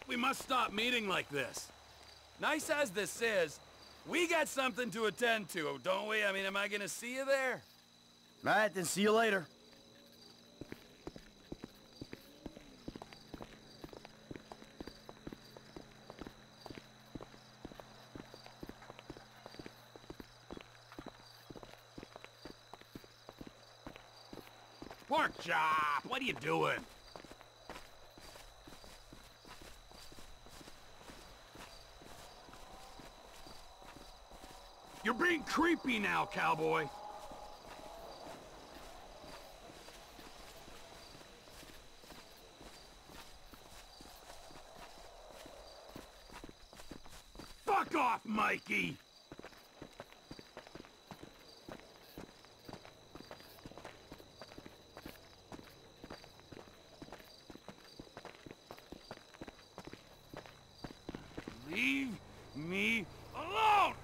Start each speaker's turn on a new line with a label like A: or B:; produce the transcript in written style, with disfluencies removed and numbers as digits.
A: We must stop meeting like this. Nice as this is, we got something to attend to, don't we? I mean, am I gonna see you there?
B: Alright, then see you later.
A: Pork chop! What are you doing? You're being creepy now, cowboy. Fuck off, Mikey! Leave me alone!